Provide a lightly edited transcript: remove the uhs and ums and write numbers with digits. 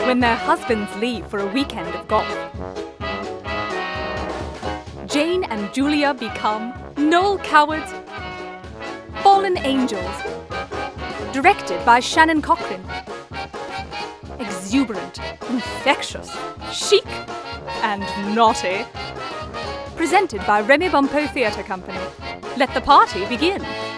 when their husbands leave for a weekend of golf. Jane and Julia become Noël Coward's Fallen Angels. Directed by Shannon Cochran. Exuberant, infectious, chic, and naughty. Presented by Remy Bumppo Theatre Company. Let the party begin.